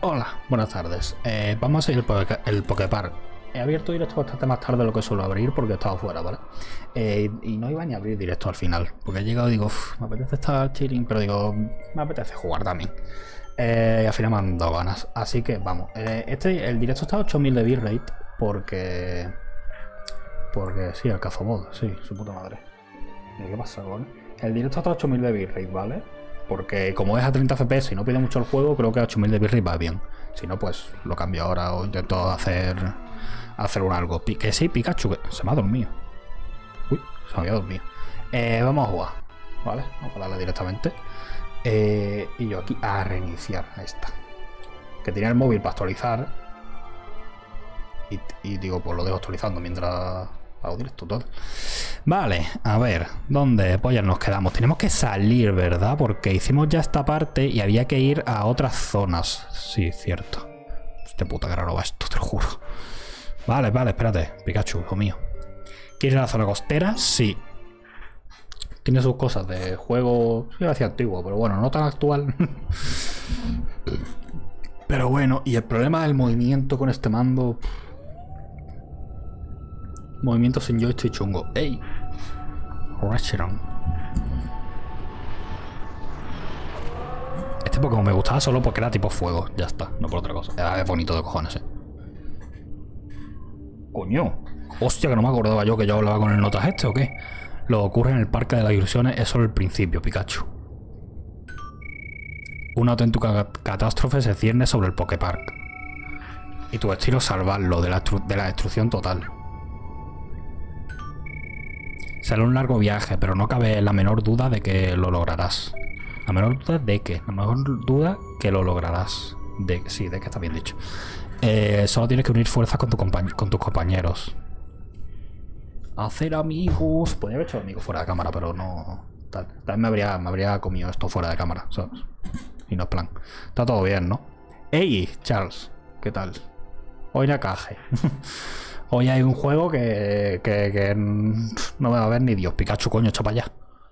Hola, buenas tardes. Vamos a seguir el Poképark. He abierto directo bastante más tarde de lo que suelo abrir porque he estado fuera, ¿vale? Y no iba ni a abrir directo al final, porque he llegado y digo, me apetece estar chilling, pero digo, me apetece jugar también. Y al final me han dado ganas. Así que vamos. El directo está a 8000 de bitrate porque sí, el Cazobot, sí, su puta madre. ¿Qué pasa, ¿vale? El directo está a 8000 de bitrate, ¿vale? Porque como es a 30 FPS y no pide mucho el juego, creo que a 8000 de bitrate va bien. Si no, pues lo cambio ahora o intento hacer un algo. Que sí, Pikachu, que se me ha dormido. Uy, se me había dormido. Vamos a jugar, ¿vale? Vamos a darle directamente. Y yo aquí a reiniciar. Ahí está. Que tenía el móvil para actualizar. Y digo, pues lo dejo actualizando mientras hago directo todo. Vale, a ver, ¿dónde pollas nos quedamos? Tenemos que salir, ¿verdad? Porque hicimos ya esta parte y había que ir a otras zonas. Sí, cierto. Hostia puta, que raro va esto, te lo juro. Vale, espérate, Pikachu, hijo mío. ¿Quieres ir a la zona costera? Sí. Tiene sus cosas de juego, sí, hacia antiguo, pero bueno, no tan actual. Pero bueno, y el problema del movimiento con este mando... Movimiento sin joystick chungo. ¡Ey! Ratcheron. Este Pokémon me gustaba solo porque era tipo fuego. Ya está, no por otra cosa. Es bonito de cojones, ¡Coño! Hostia, que no me acordaba yo que yo hablaba con el notas este, ¿o qué? Lo que ocurre en el Parque de las Ilusiones es solo el principio, Pikachu. Una auténtica catástrofe se cierne sobre el Poképark. Y tu destino es salvarlo de la destrucción total. Será un largo viaje, pero no cabe la menor duda de que lo lograrás. La menor duda de que. La menor duda que lo lograrás. Sí, de que está bien dicho. Solo tienes que unir fuerzas con tus compañeros. Hacer amigos. Podría haber hecho amigos fuera de cámara, pero no. También me habría comido esto fuera de cámara, ¿sabes? Y no es plan. Está todo bien, ¿no? ¡Ey, Charles! ¿Qué tal? Hoy Nakaje. Hoy hay un juego que no me va a ver ni Dios. Pikachu, coño, echa para allá.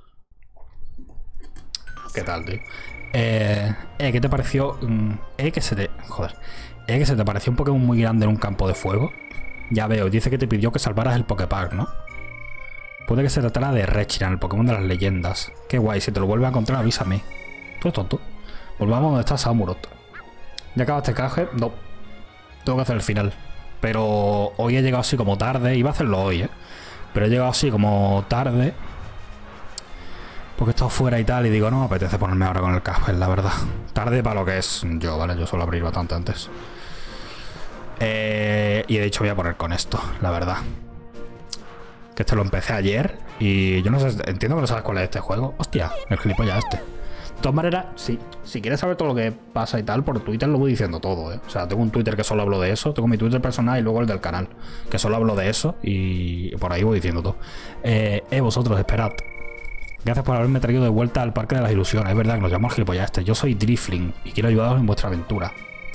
¿Qué tal, tío? ¿Qué te pareció? Que se te pareció un Pokémon muy grande en un campo de fuego. Ya veo, dice que te pidió que salvaras el Poképark, ¿no? Puede que se tratara de Reshiram, el Pokémon de las leyendas. Qué guay, si te lo vuelves a encontrar, avísame. Tú eres tonto. Volvamos donde está Samurott. ¿Ya acabaste caje? No. Tengo que hacer el final. Pero hoy he llegado así como tarde. Iba a hacerlo hoy, pero he llegado así como tarde. Porque he estado fuera y tal. Y digo, no me apetece ponerme ahora con el casco, la verdad. Tarde para lo que es yo, ¿vale? Yo suelo abrir bastante antes. Y he dicho, voy a poner con esto, la verdad. Que este lo empecé ayer. Y yo no sé, entiendo que no sabes cuál es este juego. Hostia, el gilipollas este. De todas maneras, si quieres saber todo lo que pasa y tal, por Twitter lo voy diciendo todo, O sea, tengo un Twitter que solo hablo de eso, tengo mi Twitter personal y luego el del canal, que solo hablo de eso y por ahí voy diciendo todo. Vosotros, esperad. Gracias por haberme traído de vuelta al Parque de las Ilusiones. Es verdad que nos llamamos el gilipollas este. Yo soy Drifling y quiero ayudaros en vuestra aventura.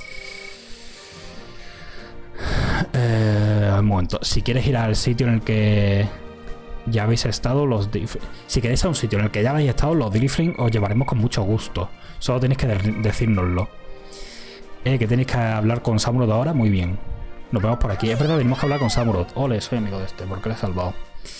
Un momento. Si quieres ir al sitio en el que... ya habéis estado, si queréis a un sitio en el que ya habéis estado, los Drifling os llevaremos con mucho gusto. Solo tenéis que decírnoslo. Que tenéis que hablar con Samurott ahora, muy bien. Nos vemos por aquí. Es verdad, tenemos que hablar con Samurott. Ole, soy amigo de este, porque le he salvado.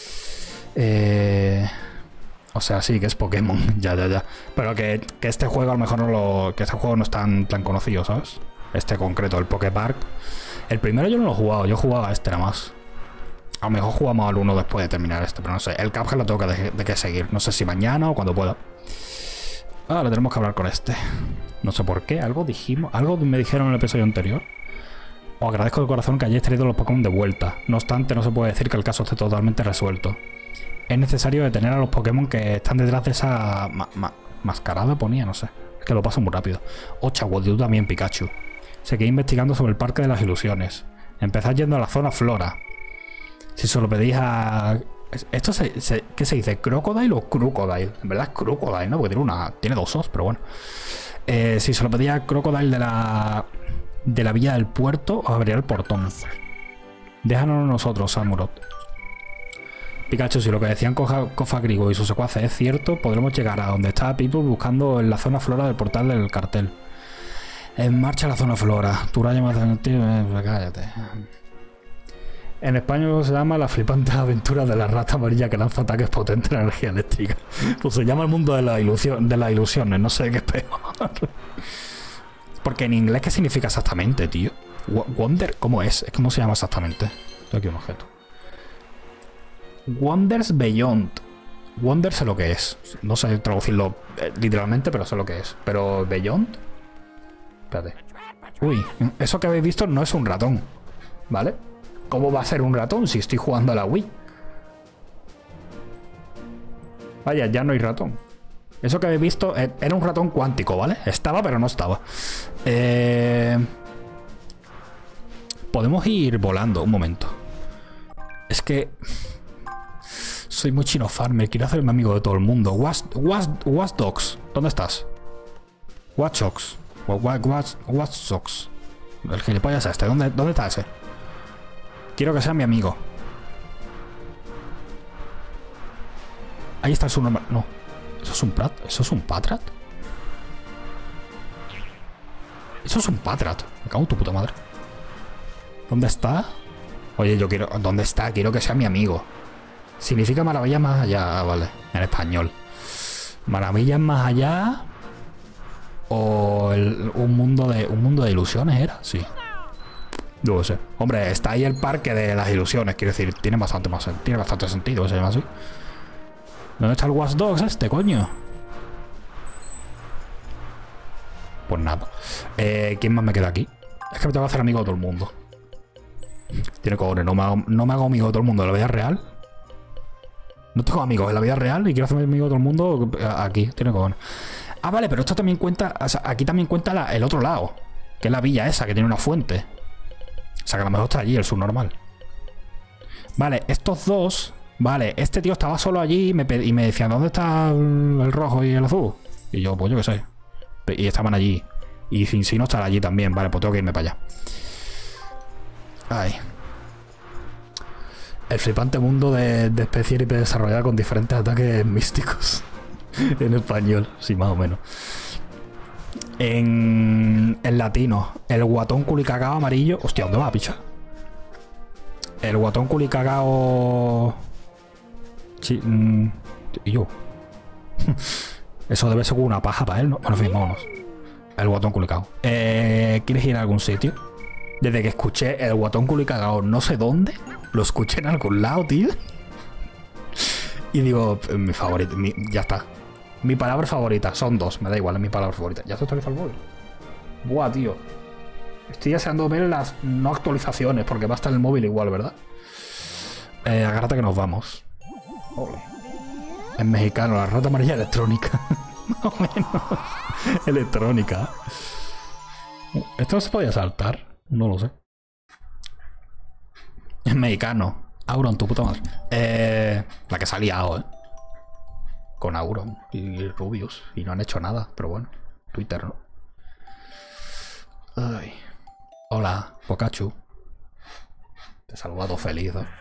O sea, sí, que es Pokémon. Ya. Pero que este juego a lo mejor no que este juego no es tan conocido, ¿sabes? Este concreto, el Poképark. El primero yo no lo he jugado, yo jugaba a este nada más. A lo mejor jugamos al 1 después de terminar este, pero no sé. El Cuphead lo tengo que seguir. No sé si mañana o cuando pueda. Ahora tenemos que hablar con este. No sé por qué. Algo me dijeron en el episodio anterior. Os agradezco de corazón que hayáis traído los Pokémon de vuelta. No obstante, no se puede decir que el caso esté totalmente resuelto. Es necesario detener a los Pokémon que están detrás de esa... mascarada ponía, no sé. Es que lo paso muy rápido. Chagua, tú también, Pikachu. Seguí investigando sobre el Parque de las Ilusiones. Empezad yendo a la zona Flora. Si se lo pedís a... ¿Esto qué se dice? ¿Crocodile o Crocodile? En verdad es Crocodile, ¿no? Porque tiene dos os, pero bueno. Si se lo pedís a Crocodile de la villa del puerto, os abrirá el portón. Déjanos nosotros, Samurott. Pikachu, si lo que decían Cofagrigo y sus secuaces es cierto, podremos llegar a donde está Pipo buscando en la zona Flora del portal del cartel. En marcha la zona flora. Turaya más cállate. En español se llama la flipante aventura de la rata amarilla que lanza ataques potentes de energía eléctrica. Pues se llama el mundo de las ilusiones, no sé qué es peor. Porque en inglés, ¿qué significa exactamente, tío? Wonder, ¿cómo es? ¿Cómo se llama exactamente? Tengo aquí un objeto. Wonders Beyond. Wonder sé lo que es. No sé traducirlo literalmente, pero sé lo que es. Pero Beyond. Espérate. Uy, eso que habéis visto no es un ratón. ¿Vale? ¿Cómo va a ser un ratón si estoy jugando a la Wii? Vaya, ya no hay ratón. Eso que habéis visto era un ratón cuántico, ¿vale? Estaba, pero no estaba. Podemos ir volando un momento. Es que... soy muy chino farmer. Quiero hacerme amigo de todo el mundo. Watch Dogs. ¿Dónde estás? Watch Dogs. Watch Dogs. El gilipollas este. ¿Dónde está ese? Quiero que sea mi amigo. Ahí está el subnormal. No. ¿Eso es un Prat? ¿Eso es un Patrat? Eso es un Patrat. Me cago en tu puta madre. ¿Dónde está? Oye, yo quiero... ¿Dónde está? Quiero que sea mi amigo. Significa maravilla más allá. Vale. En español. Maravillas más allá. O un mundo de ilusiones era. Sí. Yo lo sé. Hombre, está ahí el parque de las ilusiones. Quiero decir, tiene bastante sentido que se llama así. ¿Dónde está el Watch Dogs este, coño? Pues nada. ¿Quién más me queda aquí? Es que me tengo que hacer amigo de todo el mundo. Tiene cojones. No me hago amigo de todo el mundo en la vida real. No tengo amigos en la vida real y quiero hacerme amigo de todo el mundo aquí. Tiene cojones. Ah, vale, pero esto también cuenta... O sea, aquí también cuenta el otro lado. Que es la villa esa, que tiene una fuente. O sea, que a lo mejor está allí, el subnormal. Vale, estos dos... Vale, este tío estaba solo allí y me decía, ¿dónde está el rojo y el azul? Y yo, pues yo qué sé. Y estaban allí. Y sin sí no estará allí también. Vale, pues tengo que irme para allá. Ay. El flipante mundo de especies desarrollada con diferentes ataques místicos. En español, sí, más o menos. En latino, el guatón culicagao amarillo. Hostia, ¿dónde va, picha? El guatón culicagao. Sí, y yo. Eso debe ser una paja para él, ¿no? Bueno, en fin, vámonos. El guatón culicagao. ¿Quieres ir a algún sitio? Desde que escuché el guatón culicagao, no sé dónde, lo escuché en algún lado, tío. Y digo, mi favorito, ya está. Mi palabra favorita, son dos, me da igual, es mi palabra favorita. ¿Ya se actualiza el móvil? Buah, tío. Estoy deseando ver las no actualizaciones, porque va a estar el móvil igual, ¿verdad? Agárrate que nos vamos. Ole. En mexicano, la rata amarilla electrónica. Más o menos. Electrónica. ¿Esto no se podía saltar? No lo sé. En mexicano. Auron, tu puta madre. La que se ha liado, con Auron y Rubius. Y no han hecho nada, pero bueno. Twitter, ¿no? Ay. Hola, Pikachu. Te he saludado feliz, ¿no?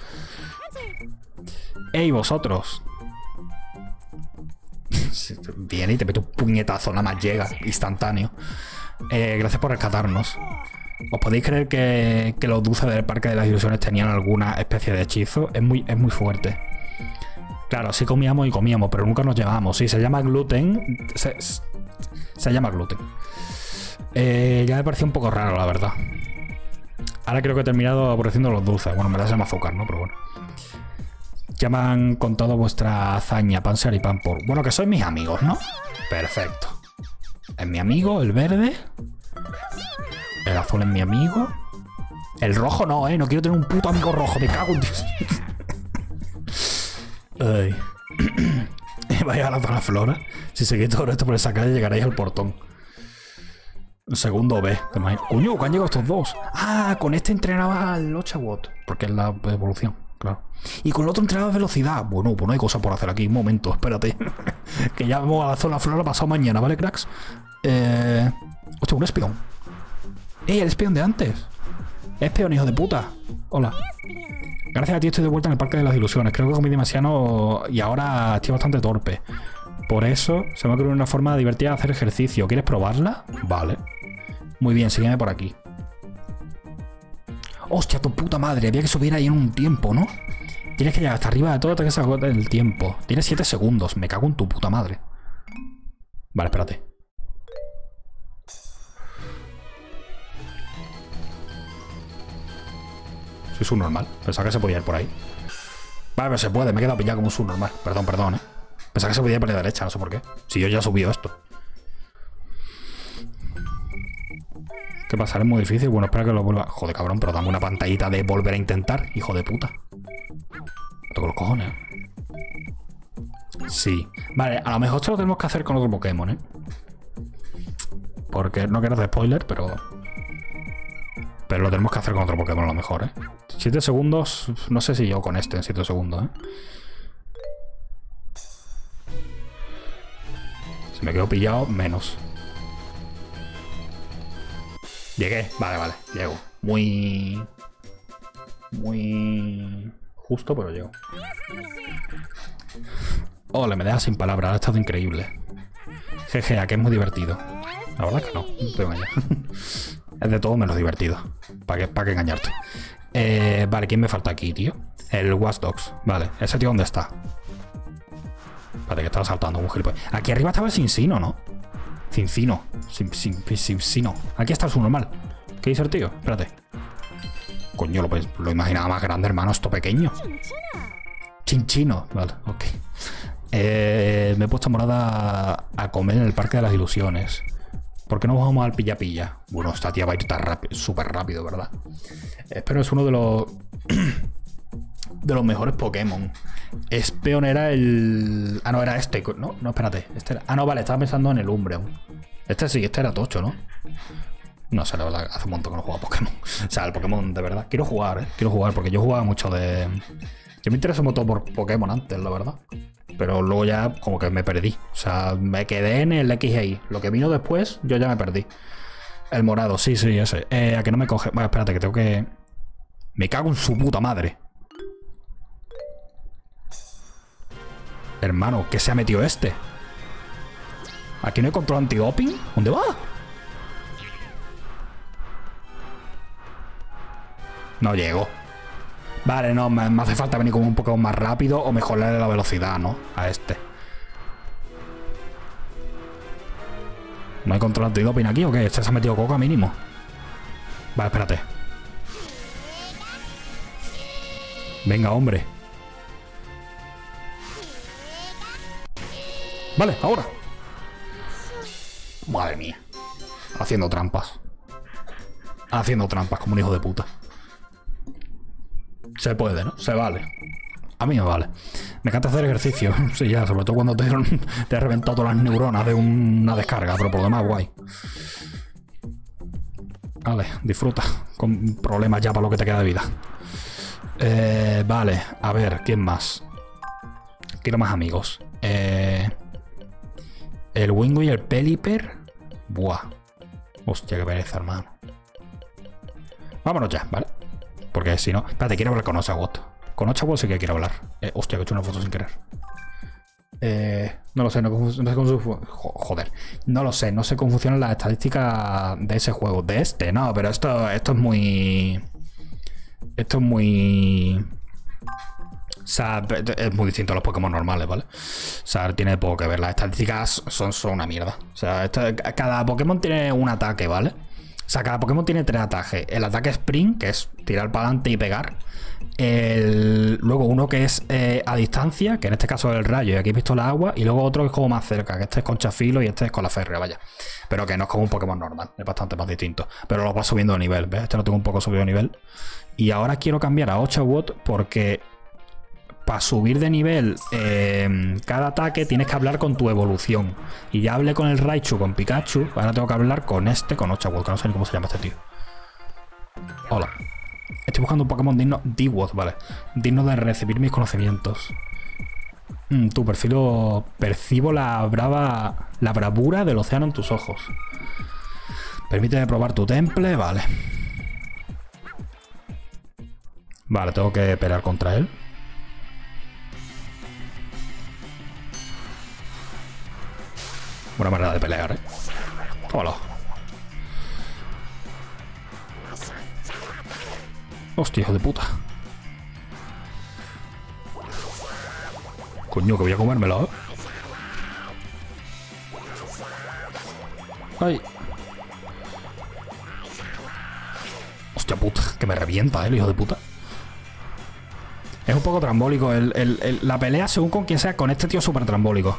¡Ey, vosotros! Viene y te mete un puñetazo, nada más llega, instantáneo. Gracias por rescatarnos. ¿Os podéis creer que los dulces del Parque de las Ilusiones tenían alguna especie de hechizo? Es muy fuerte. Claro, sí comíamos y comíamos, pero nunca nos llevábamos. Sí, se llama gluten. Se llama gluten. Ya me pareció un poco raro, la verdad. Ahora creo que he terminado aborreciendo los dulces. Bueno, me las llama azúcar, ¿no? Pero bueno. Ya me han contado vuestra hazaña, Panzer y Pampor. Bueno, que sois mis amigos, ¿no? Perfecto. Es mi amigo, el verde. El azul es mi amigo. El rojo no, no quiero tener un puto amigo rojo. Me cago en Dios. Ay. Vaya a la zona flora. Si seguís todo esto por esa calle llegaréis al portón. Segundo B. Coño, que han llegado estos dos. Ah, con este entrenaba al Ochawott. Porque es la evolución, claro. Y con el otro entrenaba velocidad. Bueno, pues no hay cosa por hacer aquí. Un momento, espérate. Que ya vamos a la zona flora pasado mañana, ¿vale, cracks? Hostia, un espión. El espión de antes. Espión, hijo de puta. Hola. Gracias a ti estoy de vuelta en el Parque de las Ilusiones. Creo que comí demasiado y ahora estoy bastante torpe. Por eso se me ha ocurrido una forma divertida de hacer ejercicio. ¿Quieres probarla? Vale. Muy bien, sígueme por aquí. Hostia, tu puta madre. Había que subir ahí en un tiempo, ¿no? Tienes que llegar hasta arriba de todo hasta que se agote el tiempo. Tienes 7 segundos. Me cago en tu puta madre. Vale, espérate. Soy subnormal. Pensaba que se podía ir por ahí. Vale, pero se puede. Me he quedado pillado como un subnormal. Perdón, perdón, Pensaba que se podía ir por la derecha. No sé por qué. Si yo ya he subido esto. ¿Qué pasa? ¿Es muy difícil? Bueno, espera que lo vuelva. Joder, cabrón, pero dame una pantallita de volver a intentar, hijo de puta. Me toco los cojones. Sí. Vale, a lo mejor esto lo tenemos que hacer con otro Pokémon, Porque no quiero hacer spoiler, pero lo tenemos que hacer con otro Pokémon a lo mejor, 7 segundos. No sé si yo con este en 7 segundos, Si me quedo pillado, menos. Llegué, vale, llego. Muy justo, pero llego. Ole, me deja sin palabras, ha estado increíble. Jeje, aquí es muy divertido. La verdad que no, no te voy a engañar. Es de todo menos divertido. ¿Para qué engañarte? Vale, ¿quién me falta aquí, tío? El Watch Dogs. Vale, ¿ese tío dónde está? Espérate, que estaba saltando un gilipollas. Aquí arriba estaba el Cincino, ¿no? Cincino. Cincino. Aquí está el subnormal. ¿Qué dice el tío? Espérate. Coño, lo imaginaba más grande, hermano. Esto pequeño. Chinchino. Vale, ok. Me he puesto morada a comer en el Parque de las Ilusiones. ¿Por qué no vamos al pilla-pilla? Bueno, esta tía va a ir súper rápido, ¿verdad? Espero es uno de los de los mejores Pokémon. Espeon era el... Ah, no, era este. No, espérate. Este era... Ah, no, vale, estaba pensando en el Umbreon. Este sí, este era tocho, ¿no? No sé, la verdad, hace un montón que no juego a Pokémon. O sea, el Pokémon de verdad. Quiero jugar, Quiero jugar porque yo jugaba mucho de... Yo me interesé mucho por Pokémon antes, la verdad. Pero luego ya como que me perdí. O sea, me quedé en el X y Y. Lo que vino después, yo ya me perdí. El morado, sí, ese. A que no me coge... Bueno, espérate, que tengo que... Me cago en su puta madre. Hermano, ¿qué se ha metido este? ¿Aquí no hay control antidoping? ¿Dónde va? No llego. Vale, no, me hace falta venir como un poco más rápido o mejorarle la velocidad, ¿no? A este. ¿No hay control antidoping aquí o qué? Este se ha metido coca mínimo. Vale, espérate. Venga, hombre. Vale, ahora. Madre mía. Haciendo trampas. Haciendo trampas como un hijo de puta. Se puede, ¿no? Se vale. A mí me vale. Me encanta hacer ejercicio. Sí, ya, sobre todo cuando te he reventado todas las neuronas de una descarga, pero por lo demás, guay. Vale, disfruta. Con problemas ya para lo que te queda de vida. Vale, a ver, ¿quién más? Quiero más amigos. El Wingu y el Pelipper. Buah. Hostia, qué pereza, hermano. Vámonos ya, ¿vale? Porque si no... Espérate, quiero hablar con Oshawott. Con Oshawott sí que quiero hablar. Hostia, que he hecho una foto sin querer. No lo sé, no sé cómo... Joder. No lo sé, no sé cómo funcionan las estadísticas de ese juego. De este, no, pero esto es muy... Esto es muy... O sea, es muy distinto a los Pokémon normales, ¿vale? O sea, tiene poco que ver. Las estadísticas son una mierda. O sea, cada Pokémon tiene un ataque, ¿vale? O sea, cada Pokémon tiene 3 ataques. El ataque Sprint, que es tirar para adelante y pegar. Luego uno que es a distancia, que en este caso es el rayo, y aquí he visto la agua. Y luego otro que es como más cerca, que este es con chafilo y este es con la férrea, vaya. Pero que no es como un Pokémon normal, es bastante más distinto. Pero lo va subiendo de nivel, ¿ves? Este lo tengo un poco subido de nivel. Y ahora quiero cambiar a Oshawott porque... Para subir de nivel cada ataque tienes que hablar con tu evolución. Y ya hablé con el Raichu, con Pikachu. Ahora tengo que hablar con Oshawott, que no sé ni cómo se llama este tío. Hola. Estoy buscando un Pokémon digno... Dewott, vale. Digno de recibir mis conocimientos. Tu perfil... Percibo la bravura del océano en tus ojos. Permíteme probar tu temple, vale. Vale, tengo que pelear contra él. Buena manera de pelear, Hola. Hostia, hijo de puta. Coño, que voy a comérmelo, ¿eh? Ay. Hostia puta, que me revienta, el hijo de puta. Es un poco trambólico la pelea según con quien sea. Con este tío súper trambólico.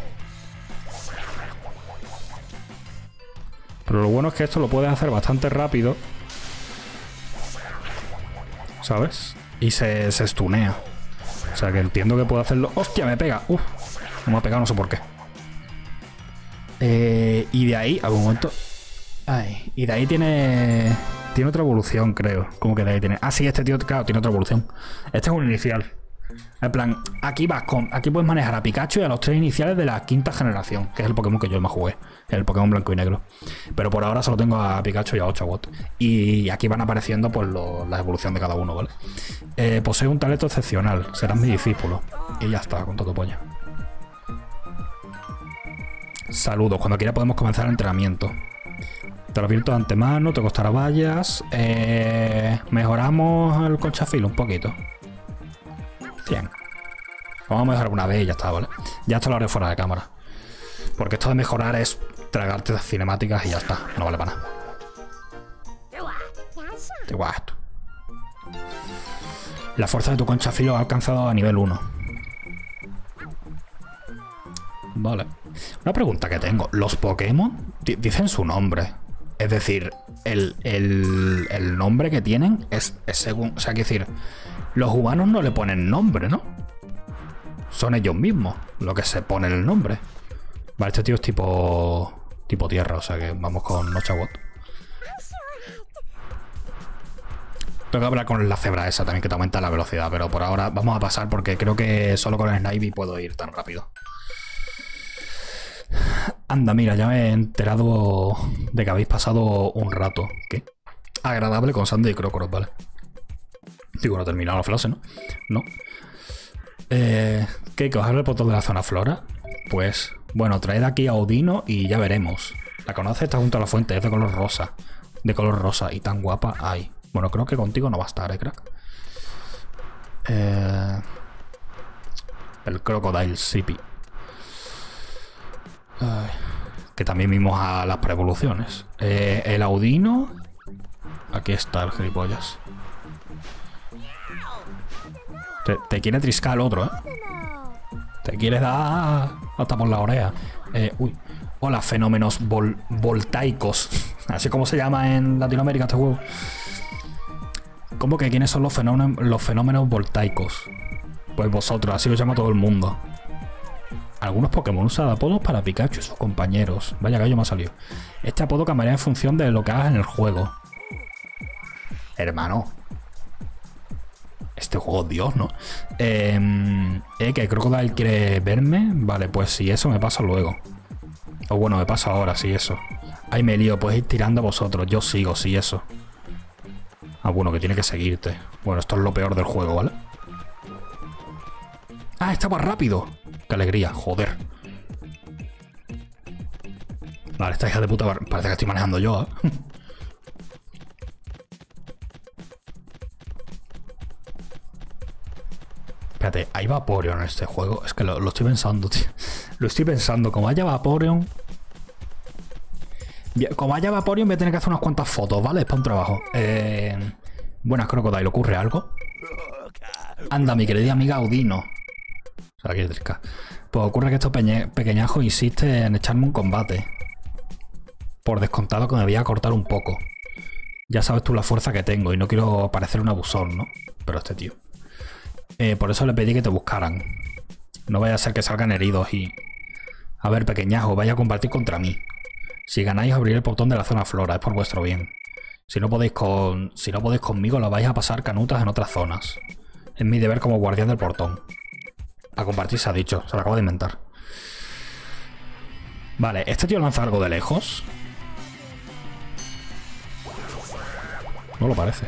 Pero lo bueno es que esto lo puedes hacer bastante rápido, ¿sabes? Y se stunea. O sea que entiendo que puedo hacerlo. ¡Hostia, me pega! ¡Uf! No me ha pegado, no sé por qué. Y de ahí, algún momento... Ay, y de ahí tiene otra evolución, creo. ¿Cómo que de ahí tiene? Ah, sí, este tío, claro, tiene otra evolución. Este es un inicial. En plan, aquí puedes manejar a Pikachu y a los 3 iniciales de la 5ª generación, que es el Pokémon que yo más jugué, el Pokémon blanco y negro. Pero por ahora solo tengo a Pikachu y a Oshawott. Y aquí van apareciendo pues la evolución de cada uno, ¿vale? Posee un talento excepcional, serás mi discípulo. Y ya está, con todo polla. Saludos, cuando quiera podemos comenzar el entrenamiento. Te lo advierto de antemano, te costará vallas. Mejoramos el conchafil un poquito. 100. Vamos a mejorar una vez y ya está, ¿vale? Ya esto lo haré fuera de cámara. Porque esto de mejorar es tragarte las cinemáticas y ya está. No vale para nada. La fuerza de tu conchafilo ha alcanzado a nivel 1. Vale. Una pregunta que tengo. ¿Los Pokémon dicen su nombre? Es decir, el nombre que tienen es según... O sea, quiero decir... Los humanos no le ponen nombre, ¿no? Son ellos mismos los que se ponen el nombre. Vale, este tío es tipo tierra, o sea que vamos con Oshawott. Tengo que hablar con la cebra esa también, que te aumenta la velocidad, pero por ahora vamos a pasar porque creo que solo con el Snivy puedo ir tan rápido. Anda, mira, ya me he enterado de que habéis pasado un rato. ¿Qué? Agradable con Sandy y Crocodile, vale. Digo, no he terminado la frase, ¿no? No. ¿Qué? ¿Que os abre el portal de la zona flora? Pues, bueno, traed aquí a Odino y ya veremos. La conoce, está junto a la fuente, es de color rosa. De color rosa y tan guapa. Ay. Bueno, creo que contigo no va a estar, crack. El Crocodile Sippy. Que también vimos a las preevoluciones. El Audino. Aquí está el gilipollas. Te quiere triscar el otro, ¿eh? Te quiere dar hasta por la oreja. Uy. Hola, fenómenos voltaicos. Así como se llama en Latinoamérica este juego. ¿Cómo que quiénes son los fenómenos voltaicos? Pues vosotros, así lo llama todo el mundo. Algunos Pokémon usan apodos para Pikachu y sus compañeros. Vaya gallo me ha salido. Este apodo cambiará en función de lo que hagas en el juego. Hermano. Este juego, Dios, ¿no? Que Crocodile quiere verme. Vale, pues si eso me pasa luego. O bueno, me pasa ahora, si eso. Ay, me lío, podéis ir tirando vosotros. Yo sigo, si eso. Ah, bueno, que tiene que seguirte. Bueno, esto es lo peor del juego, ¿vale? Ah, estaba rápido. Qué alegría, joder. Vale, esta hija de puta parece que estoy manejando yo, ¿eh? Espérate, ¿hay Vaporeon en este juego? Es que lo estoy pensando, tío. Lo estoy pensando. Como haya Vaporeon... Como haya Vaporeon voy a tener que hacer unas cuantas fotos, ¿vale? Es para un trabajo. Buenas, Crocodile. ¿Ocurre algo? Anda, mi querida amiga Audino. O sea, quiere triscar. Pues ocurre que estos pequeñajos insisten en echarme un combate. Por descontado que me voy a cortar un poco. Ya sabes tú la fuerza que tengo y no quiero parecer un abusón, ¿no? Pero este tío... por eso le pedí que te buscaran. No vaya a ser que salgan heridos y... A ver, pequeñajo, vaya a combatir contra mí. Si ganáis, abriré el portón de la zona flora, es por vuestro bien. Si no podéis conmigo, lo vais a pasar canutas en otras zonas. Es mi deber como guardián del portón. A compartir se ha dicho, se lo acabo de inventar. Vale, ¿este tío lanza algo de lejos? No lo parece.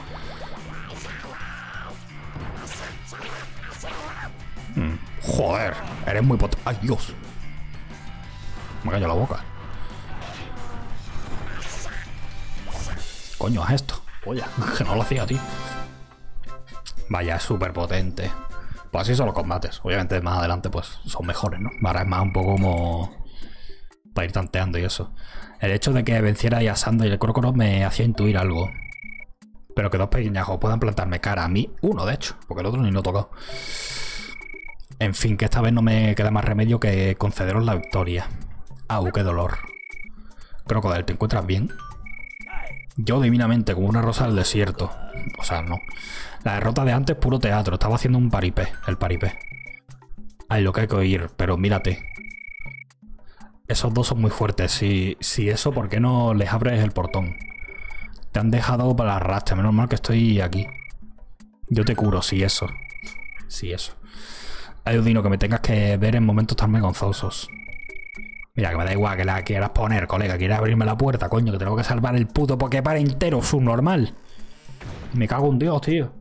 Joder, eres muy potente. ¡Ay, Dios! Me callo la boca. Coño, haz esto. Polla, que no lo hacía, tío. Vaya, es súper potente. Pues así son los combates. Obviamente más adelante pues son mejores, ¿no? Ahora es más un poco como para ir tanteando y eso. El hecho de que venciera a Sanda y el Crocoro me hacía intuir algo. Pero que dos pequeñajos puedan plantarme cara a mí. Uno, de hecho, porque el otro ni lo he tocado. En fin, que esta vez no me queda más remedio que concederos la victoria. Au, qué dolor. Crocodile, ¿te encuentras bien? Yo divinamente, como una rosa del desierto. O sea, no. La derrota de antes, puro teatro. Estaba haciendo un paripé, el paripé. Ay, lo que hay que oír, pero mírate. Esos dos son muy fuertes. Si eso, ¿por qué no les abres el portón? Te han dejado para la rastra. Menos mal que estoy aquí. Yo te curo, si eso. Si eso. Ay, Odino, que me tengas que ver en momentos tan vergonzosos. Mira, que me da igual que la quieras poner, colega. Quieres abrirme la puerta, coño, que tengo que salvar el puto Poképar entero, subnormal. Me cago en Dios, tío.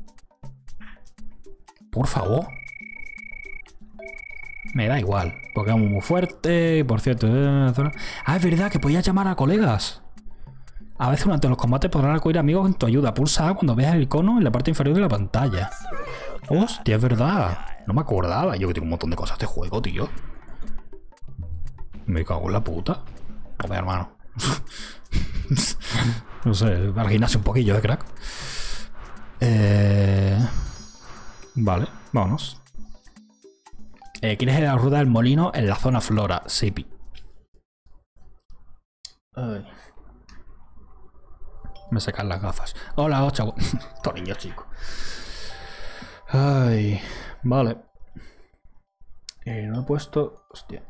Por favor. Me da igual. Pokémon muy fuerte. Por cierto. Ah, es verdad que podías llamar a colegas. A veces durante los combates podrán acudir amigos en tu ayuda. Pulsa A cuando veas el icono en la parte inferior de la pantalla. Hostia, es verdad. No me acordaba. Yo que tengo un montón de cosas de juego, tío. Me cago en la puta. Joder, hermano. No sé, al gimnasio un poquillo, crack. Vale, vámonos. ¿Quieres ir a la ruta del molino en la zona flora? Sí. Ay. Me secan las gafas. Hola, chavo. Estos niños chicos. Ay. Vale. No he puesto... Hostia.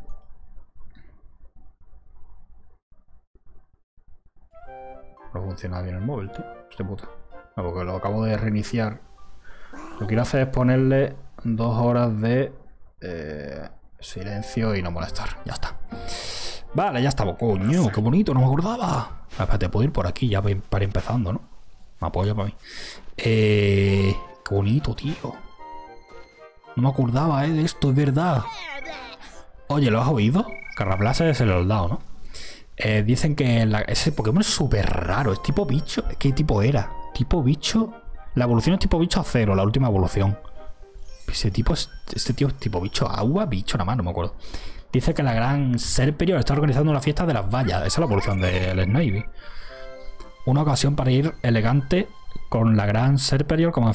No funciona bien el móvil, tío. Hostia puta. No, porque lo acabo de reiniciar. Lo que quiero hacer es ponerle 2 horas de silencio y no molestar. Ya está. Vale, ya estamos. Coño, qué bonito, no me acordaba. Espérate, puedo ir por aquí ya para empezando, ¿no? Me apoya para mí. Qué bonito, tío. No me acordaba, de esto, es verdad. Oye, ¿lo has oído? Carrablase se lo he dado, ¿no? Dicen que ese Pokémon es súper raro. Es tipo bicho. ¿Qué tipo era? Tipo bicho. La evolución es tipo bicho a 0, la última evolución. Este tío es tipo bicho agua, bicho nada más, no me acuerdo. Dice que la gran Serperior está organizando una fiesta de las vallas. Esa es la evolución del Snivy. Una ocasión para ir elegante con la gran Serperior como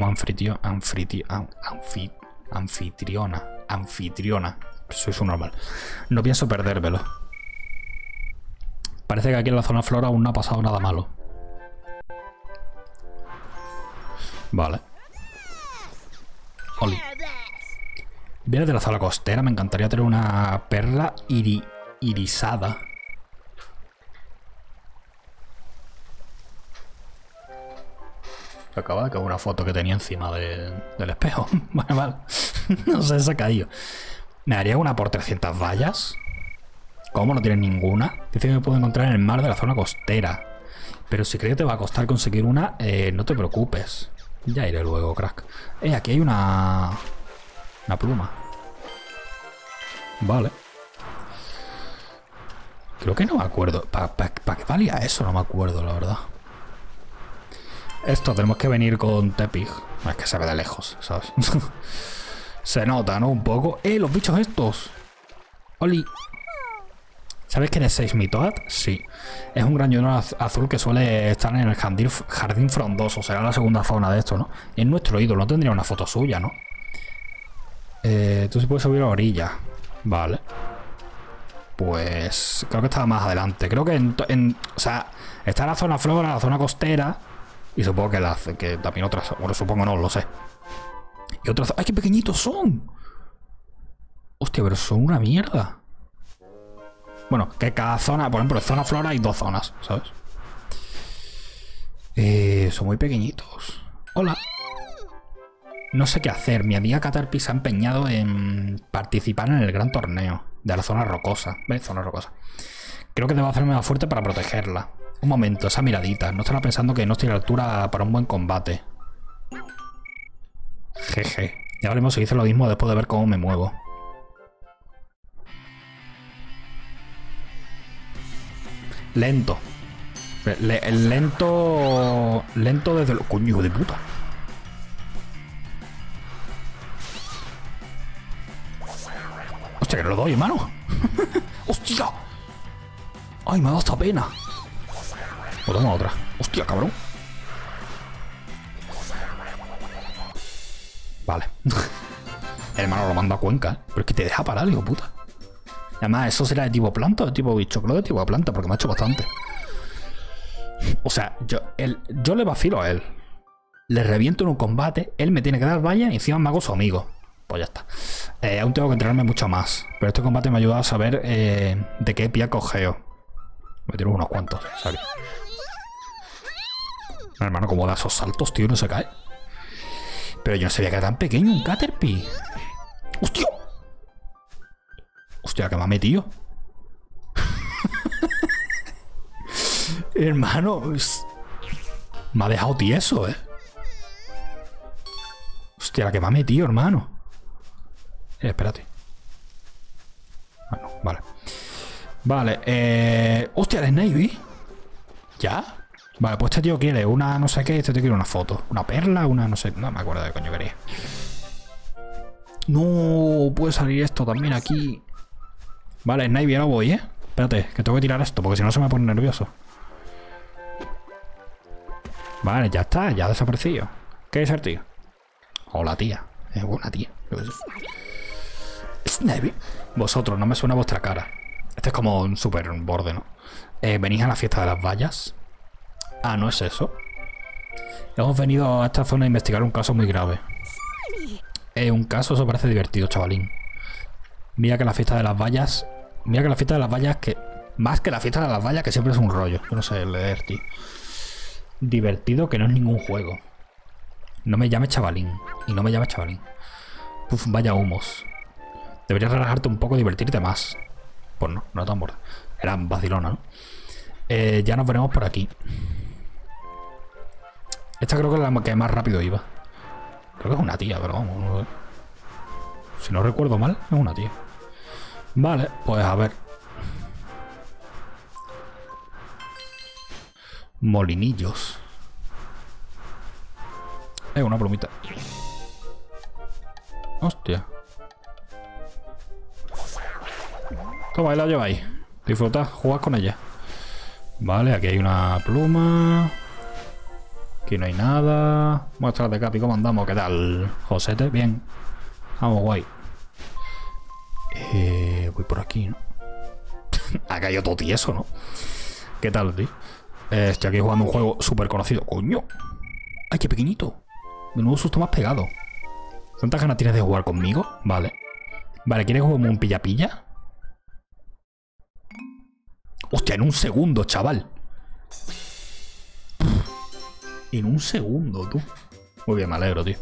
anfitriona. Soy su normal. No pienso perdérmelo. Parece que aquí en la zona flora aún no ha pasado nada malo. Vale. Oli. Vienes de la zona costera. Me encantaría tener una perla irisada. Se acaba de caer una foto que tenía encima del espejo. Vale. No sé, se ha caído. ¿Me haría una por 300 vallas? ¿Cómo no tienes ninguna? Dice que me puedo encontrar en el mar de la zona costera. Pero si crees que te va a costar conseguir una, no te preocupes. Ya iré luego, crack. Aquí hay una pluma. Vale. Creo que no me acuerdo. ¿Para qué valía eso? No me acuerdo, la verdad. Esto tenemos que venir con Tepig. Es que se ve de lejos, ¿sabes? Se nota, ¿no? Un poco. ¡Los bichos estos! ¡Oli! ¿Sabes quién es Seismitoad? Sí. Es un grañón azul que suele estar en el jardín frondoso. Será la segunda fauna de esto, ¿no? Es nuestro ídolo. No tendría una foto suya, ¿no? Tú se puedes subir a la orilla. Vale. Pues creo que estaba más adelante. Creo que o sea, está la zona flora, la zona costera. Y supongo que también otras. Bueno, supongo no, lo sé. Y otras. ¡Ay, qué pequeñitos son! Hostia, pero son una mierda. Bueno, que cada zona, por ejemplo, en zona flora hay 2 zonas, ¿sabes? Son muy pequeñitos. Hola. No sé qué hacer. Mi amiga Caterpie se ha empeñado en participar en el gran torneo de la zona rocosa. ¿Ves? Zona rocosa. Creo que debo hacerme más fuerte para protegerla. Un momento, esa miradita. No estará pensando que no estoy a la altura para un buen combate. Jeje. Ya veremos si dice lo mismo después de ver cómo me muevo. Lento. Lento... Lento desde lo... Coño, hijo de puta. Hostia, que no lo doy, hermano. ¡Hostia! ¡Ay, me ha dado esta pena! O toma otra. ¡Hostia, cabrón! Vale. El hermano lo manda a Cuenca, ¿eh? Pero es que te deja parar, hijo puta. Además, ¿eso será de tipo planta o de tipo bicho? Creo de tipo planta, porque me ha hecho bastante. O sea, yo le vacilo a él. Le reviento en un combate, él me tiene que dar valla y encima me hago su amigo. Pues ya está. Aún tengo que entrenarme mucho más. Pero este combate me ha ayudado a saber de qué pía cogeo. Me tiro unos cuantos, ¿sabes? Hermano, como da esos saltos, tío, no se cae. Pero yo no sabía que era tan pequeño un Caterpie. ¡Hostia! Hostia, que me ha metido. Hermano, me ha dejado tieso, Hostia, la que me ha metido, hermano. Espérate. Bueno, vale. Vale, hostia, el Snavy. ¿Ya? Vale, pues este tío quiere una no sé qué, este tío quiere una foto. Una perla, una no sé, no me acuerdo de qué coño quería. No, puede salir esto también aquí. Vale, Snavy, ahora voy, Espérate, que tengo que tirar esto, porque si no se me pone nervioso. Vale, ya está, ya ha desaparecido. ¿Qué es el tío? Hola, tía. Es buena tía. Snavy. Vosotros, no me suena vuestra cara. Este es como un super borde, ¿no? ¿Venís a la fiesta de las vallas? Ah, no es eso. Hemos venido a esta zona a investigar un caso muy grave. Un caso, eso parece divertido, chavalín. Mira que la fiesta de las vallas... Mira que la fiesta de las vallas que... Más que la fiesta de las vallas, que siempre es un rollo. Yo no sé leer, tío. Divertido que no es ningún juego. No me llames chavalín. Y no me llames chavalín. Uf, vaya humos. Deberías relajarte un poco y divertirte más. Pues no, no tan borde. Era vacilona, ¿no? Ya nos veremos por aquí. Esta creo que es la que más rápido iba. Creo que es una tía, pero vamos. No sé. Si no recuerdo mal, es una tía. Vale, pues a ver. Molinillos. Una plumita. Hostia. Toma, ahí la lleváis. Disfrutad, jugad con ella. Vale, aquí hay una pluma. Aquí no hay nada. Muéstrate, Capi, ¿cómo andamos? ¿Qué tal? Josete, bien. Vamos, guay. Voy por aquí, ¿no? Ha caído todo tieso, ¿no? ¿Qué tal, tío? Estoy aquí jugando un juego súper conocido. ¡Coño! ¡Ay, qué pequeñito! Menudo susto más pegado. ¿Cuántas ganas tienes de jugar conmigo? Vale. Vale, ¿quieres jugar como un pilla-pilla? Hostia, en un segundo, chaval. En un segundo, tú. Muy bien, me alegro, tío.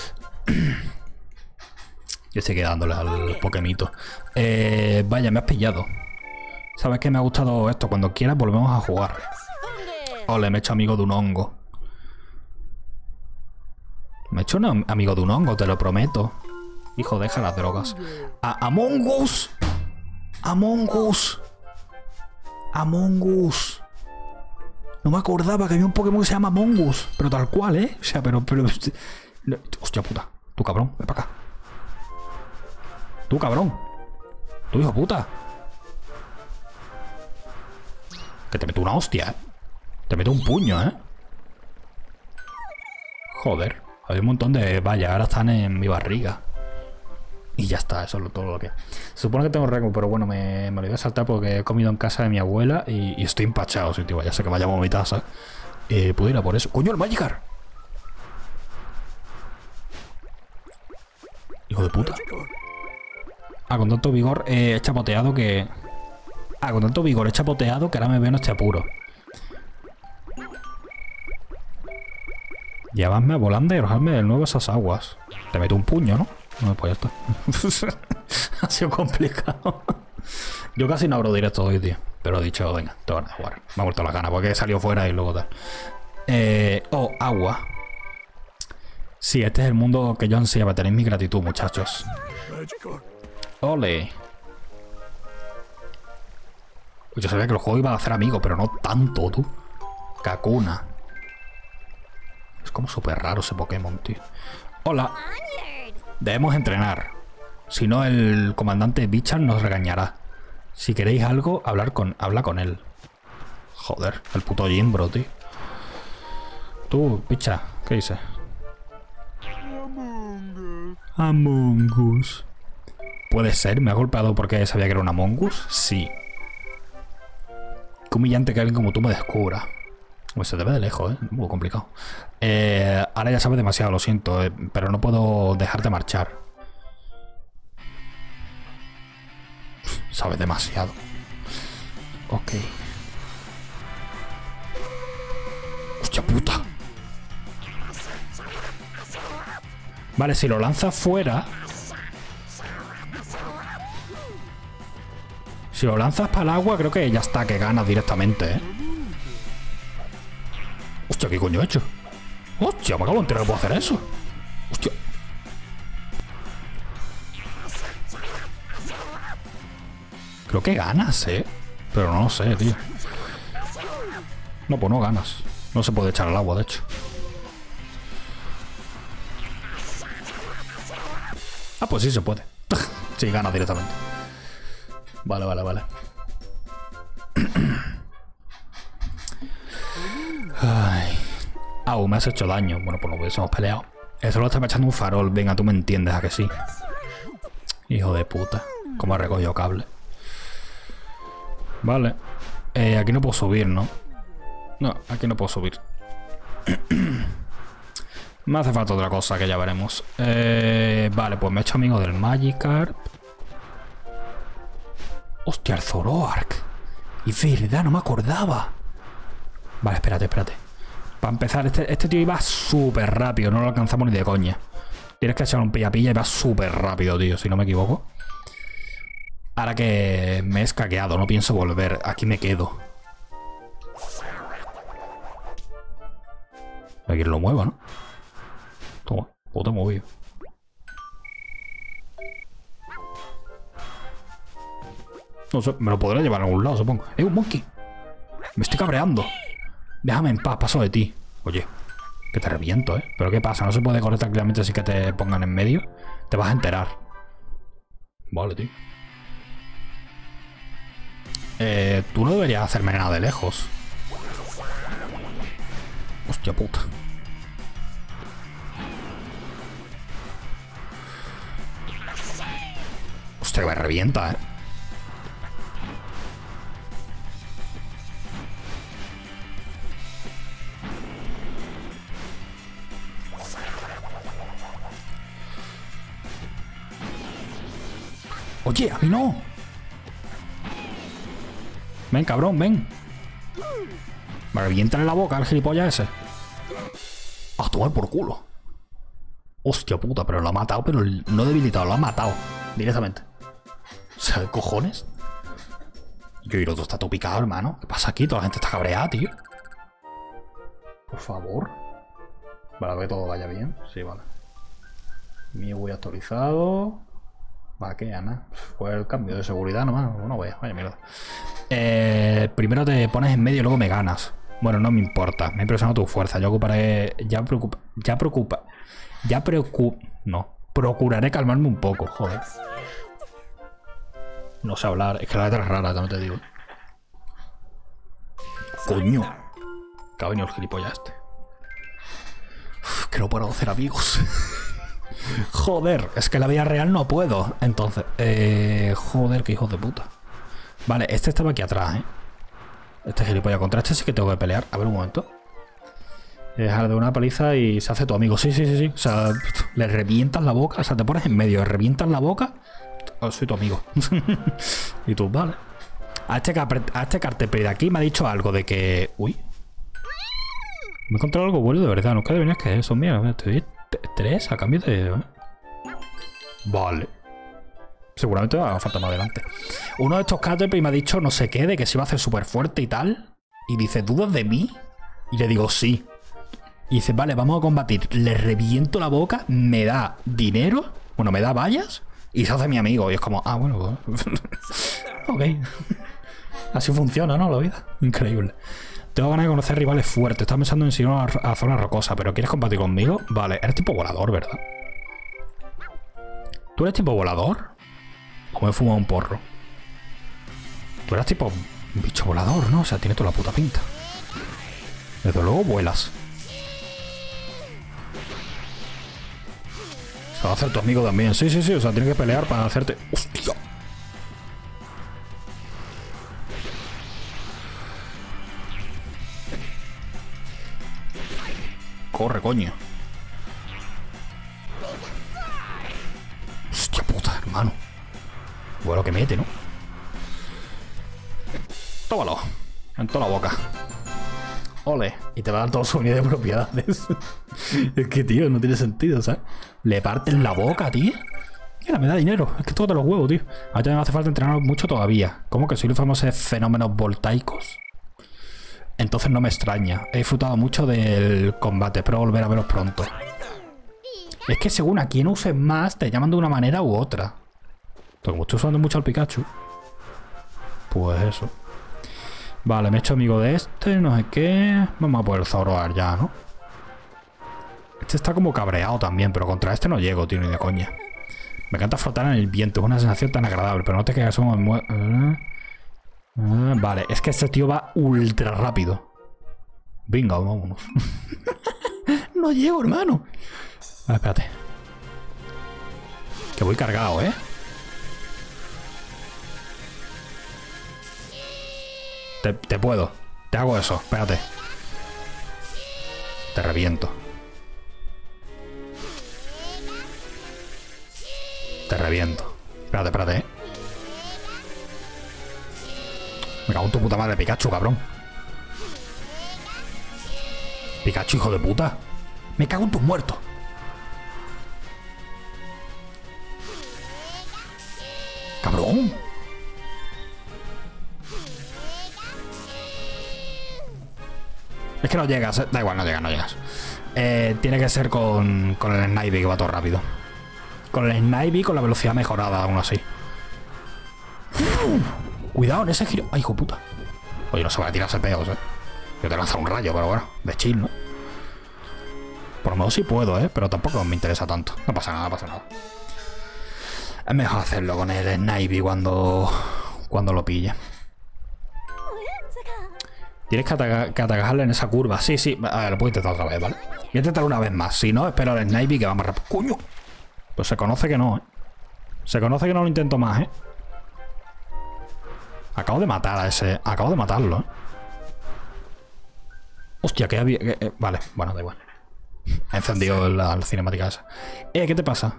Yo estoy dándole al Pokémito. Vaya, me has pillado. ¿Sabes qué me ha gustado esto? Cuando quieras volvemos a jugar. Ole, me he hecho amigo de un hongo. Me he hecho un amigo de un hongo, te lo prometo. Hijo, deja las drogas. Among Us. Among Us. Among Us. No me acordaba que había un Pokémon que se llama Among Us. Pero tal cual, O sea, pero... Hostia puta. Tú, cabrón. Ven para acá. Tú, cabrón. Tú, hijo puta. Que te meto una hostia, Te meto un puño, Joder. Hay un montón de... Vaya, ahora están en mi barriga. Y ya está, eso es todo lo que... Se supone que tengo récord, pero bueno, me lo iba a saltar porque he comido en casa de mi abuela y estoy empachado, sí, tío. Ya sé que vaya a vomitar, ¿sabes? Puedo ir a por eso. ¡Coño, el Magikarp! Hijo de puta. Con tanto vigor he chapoteado que... con tanto vigor he chapoteado que ahora me veo en este apuro. Llevadme a Volanda y arrojarme de nuevo esas aguas. Te meto un puño, ¿no? No, pues ya está. Ha sido complicado. Yo casi no abro directo hoy, tío. Pero he dicho, venga, te van a jugar. Me ha vuelto la gana porque he salido fuera y luego tal. Agua. Sí, este es el mundo que yo ansiaba. Tenéis mi gratitud, muchachos. Ole. Yo sabía que el juego iba a hacer amigos, pero no tanto, tú. Kakuna. Es como súper raro ese Pokémon, tío. Hola. Debemos entrenar. Si no, el comandante Bichan nos regañará. Si queréis algo, habla con él. Joder, el puto Jimbro, tío. Tú, Bicha, ¿qué dices? Among Us. ¿Puede ser? ¿Me ha golpeado porque sabía que era un Among Us? Sí. Qué humillante que alguien como tú me descubra. Pues se te ve de lejos, ¿eh? Muy complicado. Ahora ya sabes demasiado, lo siento, pero no puedo dejarte marchar. Sabes demasiado. Ok. ¡Hostia puta! Vale, si lo lanzas fuera... Si lo lanzas para el agua, creo que ya está, que ganas directamente, ¿eh? Hostia, ¿qué coño he hecho? Hostia, me acabo de enterar que puedo hacer eso. Hostia. Creo que ganas, ¿eh? Pero no lo sé, tío. No, pues no ganas. No se puede echar al agua, de hecho. Ah, pues sí se puede. Sí, ganas directamente. Vale, vale, vale. Ay. Au, me has hecho daño. Bueno, pues no hubiésemos peleado. Eso lo está echando un farol. Venga, tú me entiendes, ¿a que sí? Hijo de puta. Cómo ha recogido cable. Vale. Aquí no puedo subir, ¿no? No, aquí no puedo subir. Me hace falta otra cosa que ya veremos. Vale, pues me he hecho amigo del Magikarp. Hostia, el Zoroark. Y verdad, no me acordaba. Vale, espérate, espérate. Para empezar, este tío iba súper rápido. No lo alcanzamos ni de coña. Tienes que echar un pilla-pilla y va súper rápido, tío, si no me equivoco. Ahora que me he escaqueado, no pienso volver. Aquí me quedo. Aquí lo muevo, ¿no? Toma, puto movido. No sé, me lo podré llevar a algún lado, supongo. Un monkey! Me estoy cabreando. Déjame en paz, paso de ti. Oye, que te reviento, ¿eh? ¿Pero qué pasa? ¿No se puede correr tranquilamente así que te pongan en medio? Te vas a enterar. Vale, tío. Tú no deberías hacerme nada de lejos. Hostia puta. Hostia, que me revienta, ¿eh? Oye, a mí no. Ven, cabrón, ven. Me revientan en la boca el gilipollas ese. A tomar por culo. Hostia puta, pero lo ha matado, pero no debilitado, lo ha matado directamente. O sea, ¿qué cojones? Y el otro está todo picado, hermano. ¿Qué pasa aquí? Toda la gente está cabreada, tío. Por favor. Vale, que todo vaya bien. Sí, vale. Miui actualizado. Vaquea, ¿no? Fue el cambio de seguridad nomás. No vaya mierda. Primero te pones en medio y luego me ganas. Bueno, no me importa. Me ha impresionado tu fuerza. Yo ocuparé. No. Procuraré calmarme un poco, joder. No sé hablar. Es que la letra es rara, también te digo. Coño. Que ha venido el gilipollas este. Uf, que no puedo hacer amigos. Joder, es que en la vida real no puedo. Entonces, joder, qué hijos de puta. Vale, este estaba aquí atrás, ¿eh? Este gilipollas. Contra este sí que tengo que pelear. A ver, un momento. Dejar de una paliza y se hace tu amigo. Sí, sí, sí, sí. O sea, le revientas la boca. O sea, te pones en medio, le revientas la boca. Oh, soy tu amigo. Y tú, vale. A este cartel de aquí me ha dicho algo de que... Uy. Me he encontrado algo bueno de verdad. Nunca deberías que eso. Mira, estoy 3 a cambio de... Vale. Seguramente va a faltar más adelante. Uno de estos Caterpie me ha dicho no sé qué, de que se iba a hacer súper fuerte y tal. Y dice, ¿dudas de mí? Y le digo, sí. Y dice, vale, vamos a combatir. Le reviento la boca, me da dinero, bueno, me da vallas y se hace mi amigo. Y es como, ah, bueno, pues... ok. Así funciona, ¿no? La vida. Increíble. Tengo ganas de conocer rivales fuertes. Estaba pensando en ir a zona rocosa, pero ¿quieres combatir conmigo? Vale, eres tipo volador, ¿verdad? ¿Tú eres tipo volador? ¿O me he fumado un porro? Tú eres tipo bicho volador, ¿no? O sea, tiene toda la puta pinta. Desde luego vuelas. Se va a hacer tu amigo también. Sí, sí, sí. O sea, tiene que pelear para hacerte... ¡Hostia! Corre, coño. Hostia puta, hermano. Bueno, que mete, ¿no? Tómalo. En toda la boca. Ole. Y te va a dar todo su unidad de propiedades. Es que, tío, no tiene sentido, ¿sabes? Le parten la boca, tío. Mira, me da dinero. Es que todo de los huevos, tío. A mí me hace falta entrenar mucho todavía. ¿Cómo que soy los famosos fenómenos voltaicos? Entonces no me extraña. He disfrutado mucho del combate. Espero volver a veros pronto. Es que según a quien uses más, te llaman de una manera u otra. Pero como estoy usando mucho al Pikachu, pues eso. Vale, me he hecho amigo de este, no sé qué. Vamos a poder zoroar ya, ¿no? Este está como cabreado también, pero contra este no llego, tío, ni de coña. Me encanta flotar en el viento, es una sensación tan agradable, pero no te quedas como... vale, es que este tío va ultra rápido. Venga, vámonos. No llego, hermano. A ver, espérate. Que voy cargado, ¿eh? Te puedo. Te hago eso, espérate. Te reviento. Te reviento. Espérate, espérate, ¿eh? Me cago en tu puta madre, Pikachu, cabrón. Pikachu, hijo de puta. Me cago en tus muertos. Cabrón. Es que no llegas, da igual, no llegas, no llegas. Tiene que ser con el Snivy, que va todo rápido. Con el Snivy, con la velocidad mejorada, aún así. Cuidado en ese giro. Ay, hijo puta. Oye, no se va a tirarse peos, Yo te lanzo un rayo, pero bueno, de chill, ¿no? Por lo menos sí puedo, pero tampoco me interesa tanto. No pasa nada, no pasa nada. Es mejor hacerlo con el Snivy cuando lo pille. Tienes que atacarle en esa curva. Sí, sí. A ver, lo puedo intentar otra vez, ¿vale? Voy a intentar una vez más. Si no, espero al Snivy que va más rápido. ¡Coño! Pues se conoce que no, Se conoce que no lo intento más, Acabo de matar a ese... Acabo de matarlo, Hostia, que había... vale, bueno, da igual. He encendido la cinemática esa. ¿Qué te pasa?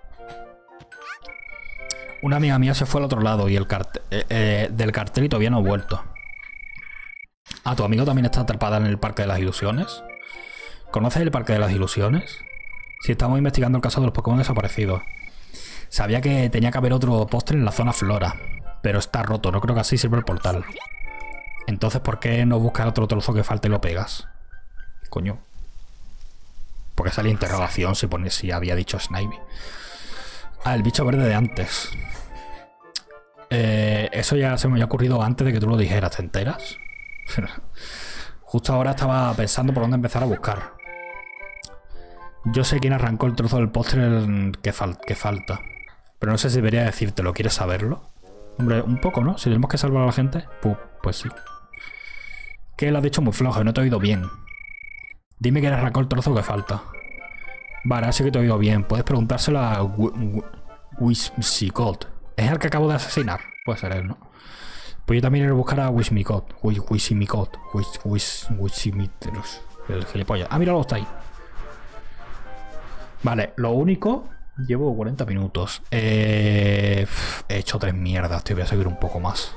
Una amiga mía se fue al otro lado y el cartel... del cartel y todavía no ha vuelto. Ah, ¿tu amigo también está atrapada en el Parque de las Ilusiones? ¿Conoces el Parque de las Ilusiones? Sí, estamos investigando el caso de los Pokémon desaparecidos. Sabía que tenía que haber otro póster en la zona Flora, pero está roto, no creo que así sirva el portal. Entonces, ¿por qué no buscas otro trozo que falte y lo pegas? Coño. Porque sale interrogación si pone si había dicho Snivy. Ah, el bicho verde de antes. Eso ya se me había ocurrido antes de que tú lo dijeras, ¿te enteras? Justo ahora estaba pensando por dónde empezar a buscar. Yo sé quién arrancó el trozo del póster que falta. Pero no sé si debería decírtelo. ¿Quieres saberlo? Hombre, un poco, ¿no? Si tenemos que salvar a la gente, pues sí. Que lo has dicho muy flojo, no te he oído bien. Dime quién arrancó el trozo que falta. Vale, así que te he oído bien. Puedes preguntárselo a Whimsicott. Es el que acabo de asesinar. Puede ser él, ¿no? Pues yo también iré a buscar a Whimsicott. El gilipollas. Ah, míralo, está ahí. Vale, lo único... Llevo 40 minutos. He hecho 3 mierdas, tío. Voy a seguir un poco más.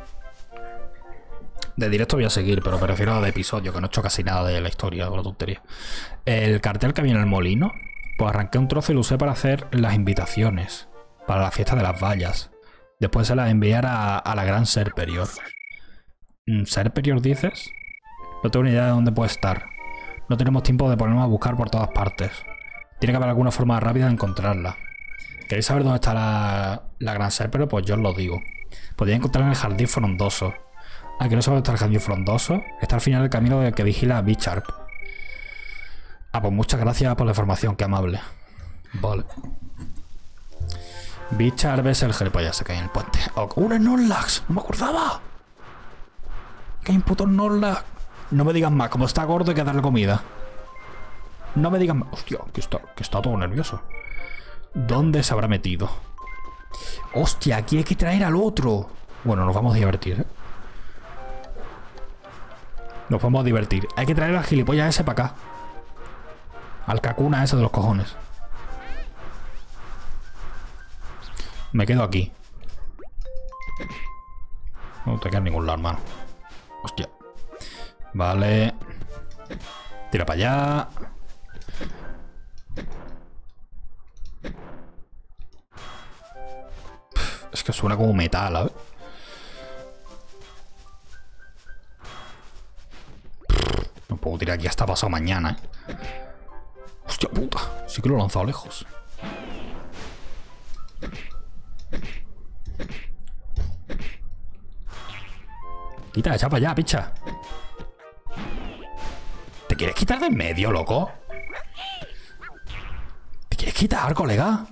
De directo voy a seguir, pero prefiero de episodio, que no he hecho casi nada de la historia o la tontería. El cartel que había en el molino, pues arranqué un trozo y lo usé para hacer las invitaciones. Para la fiesta de las vallas. Después se las envié a la gran Serperior. ¿Serperior dices? No tengo ni idea de dónde puede estar. No tenemos tiempo de ponernos a buscar por todas partes. Tiene que haber alguna forma rápida de encontrarla. ¿Queréis saber dónde está la gran Serperior? Pues yo os lo digo. Podría encontrarla en el jardín frondoso. Aquí no solo está el jardín frondoso, está al final del camino del que vigila a Bicharp. Ah, pues muchas gracias por la información, qué amable. Vale. Bicharp es el gilipollas que hay en el puente. Oh, ¡un Snorlax! ¡No me acordaba! ¡Que hay un puto Snorlax! No me digas más, como está gordo hay que darle comida. No me digas más. Hostia, que está todo nervioso. ¿Dónde se habrá metido? Hostia, aquí hay que traer al otro. Bueno, nos vamos a divertir, ¿eh? Nos vamos a divertir. Hay que traer al gilipollas ese para acá. Al Kakuna ese de los cojones. Me quedo aquí. No te queda en ningún lado, hermano. Hostia. Vale. Tira para allá. Es que suena como metal, ¿sabes? No puedo tirar aquí hasta pasado mañana, ¿eh? Hostia puta. Sí que lo he lanzado lejos. Quita, echa para allá, picha. ¿Te quieres quitar de en medio, loco? ¿Te quieres quitar, colega?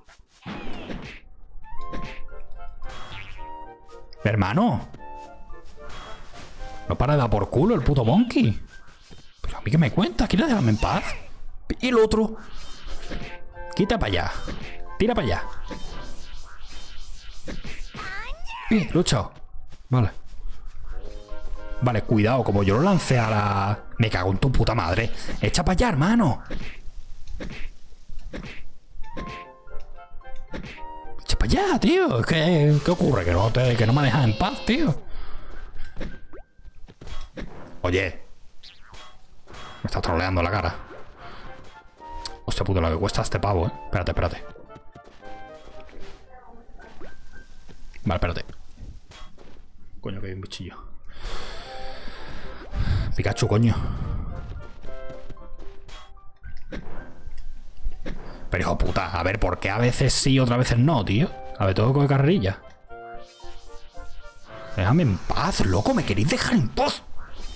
Hermano. No para de dar por culo el puto monkey. Pero a mí que me cuentas, ¿quieres dejarme en paz? Y el otro. Quita para allá. Tira para allá. Lucha. Vale. Vale, cuidado, como yo lo lancé a la... Me cago en tu puta madre. Echa para allá, hermano. Echa para allá, tío. ¿Qué ocurre? Que no me dejas en paz, tío. Oye. Me estás troleando la cara. Hostia puta, lo que cuesta este pavo, ¿eh? Espérate. Vale, espérate. Coño, que hay un bichillo. Pikachu, coño. Pero hijo puta, a ver, ¿por qué a veces sí y otras veces no, tío? A ver, todo con carrerilla. Déjame en paz, loco, ¿me queréis dejar en paz?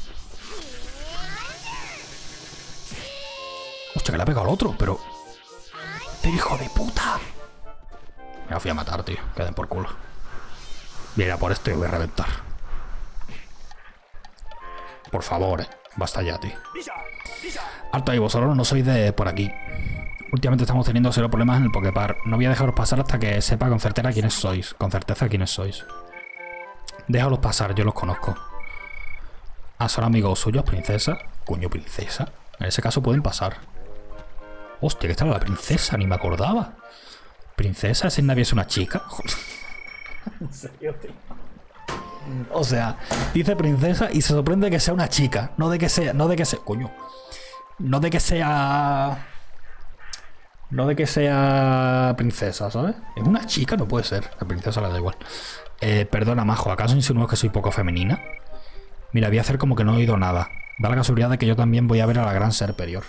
Hostia, que le ha pegado al otro, pero hijo de puta. Me fui a matar, tío. Queden por culo. Voy a ir a por esto y voy a reventar. Por favor, basta ya, tío. Alto ahí, vosotros no sois de por aquí. Últimamente estamos teniendo serios problemas en el Poképark. No voy a dejaros pasar hasta que sepa con certeza quiénes sois. Con certeza quiénes sois. Déjalos pasar, yo los conozco. Ah, son amigos suyos, princesa. Coño, princesa. En ese caso pueden pasar. Hostia, que estaba la princesa, ni me acordaba. ¿Princesa? ¿Ese nadie es una chica? ¿En serio, tío? O sea, dice princesa y se sorprende que sea una chica. No de que sea. Coño. No de que sea princesa, ¿sabes? Es una chica, no puede ser. La princesa le da igual. Perdona, majo, ¿acaso insinúas que soy poco femenina? Mira, voy a hacer como que no he oído nada. Da la casualidad de que yo también voy a ver a la gran superior.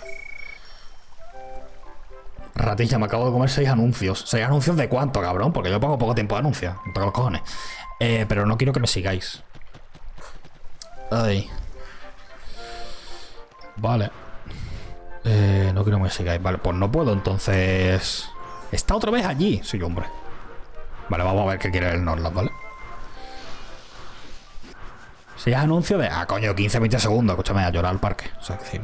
Ratilla, me acabo de comer 6 anuncios. ¿6 anuncios de cuánto, cabrón? Porque yo pongo poco tiempo de anuncios. No tengo los cojones. Pero no quiero que me sigáis. Ay. Vale. No quiero que me sigáis. Vale, pues no puedo, entonces... ¿Está otra vez allí? Sí, hombre. Vale, vamos a ver qué quiere el Snorlax, ¿vale? Si es anuncio de... Ah, coño, 15-20 segundos. Escúchame, a llorar al parque. O sea, que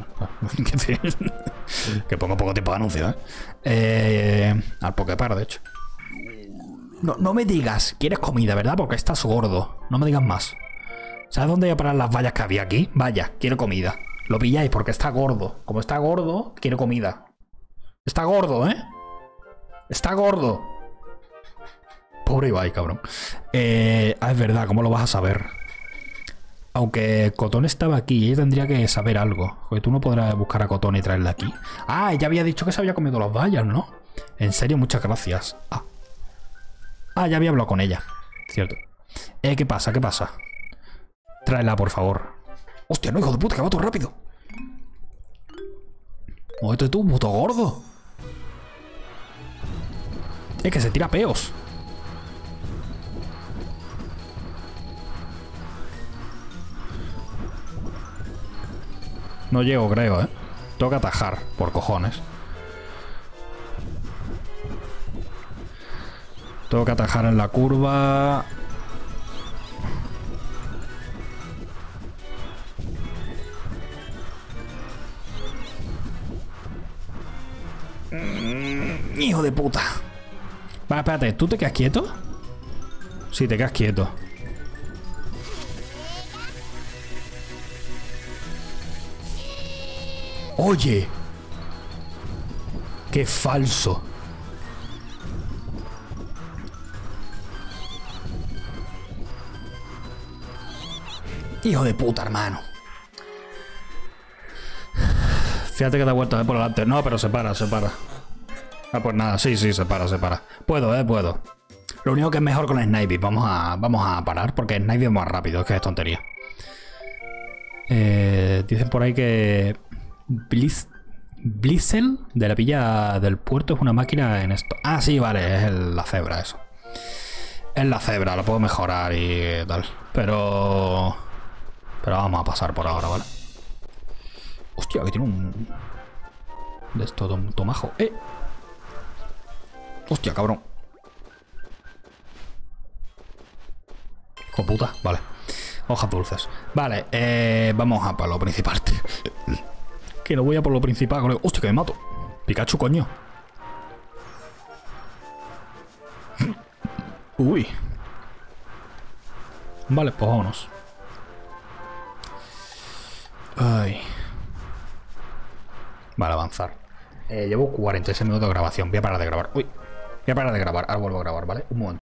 que pongo poco tiempo de anuncio, al Poképark, de hecho. No me digas, quieres comida, ¿verdad? Porque estás gordo. No me digas más. ¿Sabes dónde voy a parar las vallas que había aquí? Vaya, quiero comida. Lo pilláis porque está gordo. Como está gordo, quiero comida. Está gordo, ¿eh? Está gordo. Pobre Ibai, cabrón. Es verdad, ¿cómo lo vas a saber? Aunque Cotón estaba aquí, ella tendría que saber algo. Porque tú no podrás buscar a Cotón y traerla aquí. Ah, ella había dicho que se había comido las vallas, ¿no? En serio, muchas gracias. Ah, ya había hablado con ella. Cierto. ¿Qué pasa? ¿Qué pasa? Tráela, por favor. Hostia, no, hijo de puta, que va todo rápido. Muévete tú, puto gordo. Es que se tira peos. No llego, creo, ¿eh? Tengo que atajar, por cojones. Tengo que atajar en la curva. Hijo de puta. Vale, espérate, ¿tú te quedas quieto? Sí, te quedas quieto. Oye. Qué falso. Hijo de puta, hermano. Fíjate que te ha vuelto por delante. No, pero se para, se para. Ah, pues nada, sí, se para, se para. Puedo, puedo. Lo único que es mejor con el Snivy. Vamos a parar porque el Snivy es más rápido, es que es tontería. Dicen por ahí que Blizzle de la villa del puerto es una máquina en esto. Ah, sí, vale, es la cebra eso. Es la cebra, lo puedo mejorar y tal. Pero vamos a pasar por ahora, ¿vale? Hostia, que tiene un... de esto, tomajo. Hostia, cabrón. Hijo puta, vale. Hojas dulces. Vale, vamos a por lo principal. Que no voy a por lo principal, colega. Hostia, que me mato. Pikachu, coño. Uy. Vale, pues vámonos. Ay. Vale, avanzar. Llevo 46 minutos de grabación. Voy a parar de grabar. Uy. Voy a parar de grabar. Ahora vuelvo a grabar, ¿vale? Un momento.